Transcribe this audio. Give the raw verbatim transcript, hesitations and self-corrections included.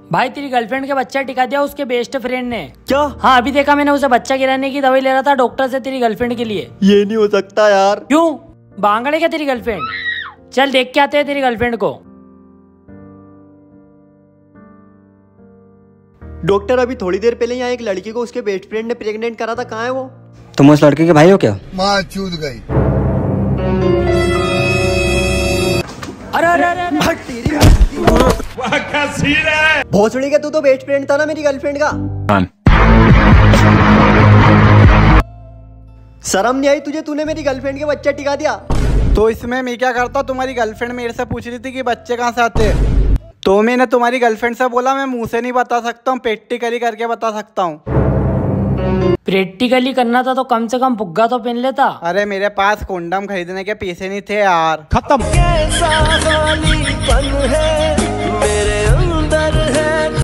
भाई तेरी गर्लफ्रेंड के बच्चा टिका दिया उसके बेस्ट फ्रेंड ने। क्या? हाँ अभी देखा मैंने, उसे बच्चा गिराने की दवाई ले रहा था डॉक्टर से तेरी गर्लफ्रेंड के लिए। ये नहीं हो सकता यार। क्यों, बांगड़े क्या तेरी गर्लफ्रेंड? चल देख के आते हैं तेरी गर्लफ्रेंड को। डॉक्टर अभी थोड़ी देर पहले यहाँ एक लड़की को उसके बेस्ट फ्रेंड ने प्रेग्नेंट करा था, कहाँ है वो? तुम उस लड़के के भाई हो क्या? माँ चूत गई। अरे अरे अरे भोसड़ी का, तू तो बेस्ट फ्रेंड था ना मेरी गर्लफ्रेंड का। शर्म नहीं आई तुझे? तूने मेरी गर्लफ्रेंड के बच्चा टिका दिया। तो इसमें मैं क्या करता? तुम्हारी गर्लफ्रेंड मेरे से पूछ रही थी कि बच्चे कहाँ से आते, तो मैंने तुम्हारी गर्लफ्रेंड से बोला मैं मुंह से नहीं बता सकता हूँ, प्रैक्टिकली करके बता सकता हूँ। प्रैक्टिकली करना था तो कम से कम फुग्गा तो पहन लेता। अरे मेरे पास कंडोम खरीदने के पैसे नहीं थे यार। खत्म।